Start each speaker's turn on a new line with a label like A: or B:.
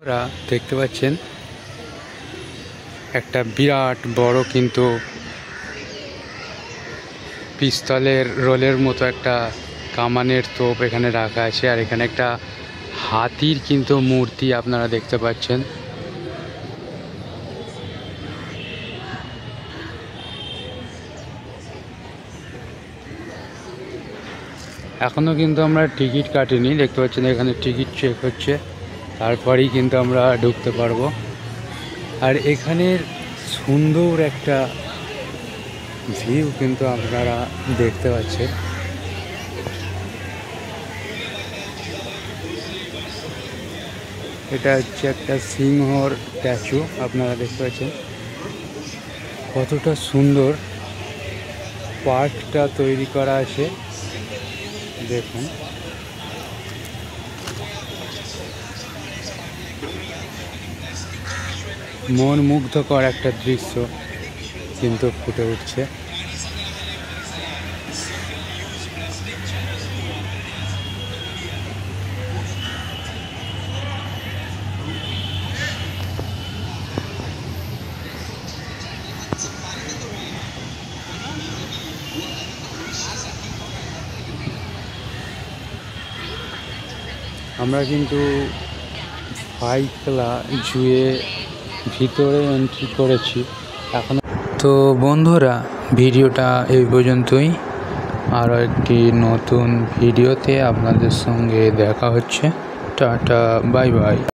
A: আপনারা দেখতে পাচ্ছেন একটা বিরাট বড় কিন্তু পিস্তলের রোলের মতো একটা কামানের তোপ এখানে রাখা আছে। আর এখানে একটা হাতির কিন্তু মূর্তি আপনারা দেখতে পাচ্ছেন। এখনো কিন্তু আমরা টিকিট কাটিনি, দেখতে পাচ্ছেন এখানে টিকিট চেক হচ্ছে, তারপরেই কিন্তু আমরা ঢুকতে পারবো। আর এখানের সুন্দর একটা ভিউ কিন্তু আপনারা দেখতে পাচ্ছেন। এটা হচ্ছে একটা সিংহর স্ট্যাচু, আপনারা দেখতে পাচ্ছেন কতটা সুন্দর পার্কটা তৈরি করা আছে। দেখুন মন মুগ্ধকর একটা দৃশ্য কিন্তু ফুটে উঠছে। আমরা কিন্তু ভাইখলা জুয়ে ভিতরে এন্ট্রি করেছি এখন। তো বন্ধুরা, ভিডিওটা এই পর্যন্তই। আরও একটি নতুন ভিডিওতে আপনাদের সঙ্গে দেখা হচ্ছে। Tata, bye by.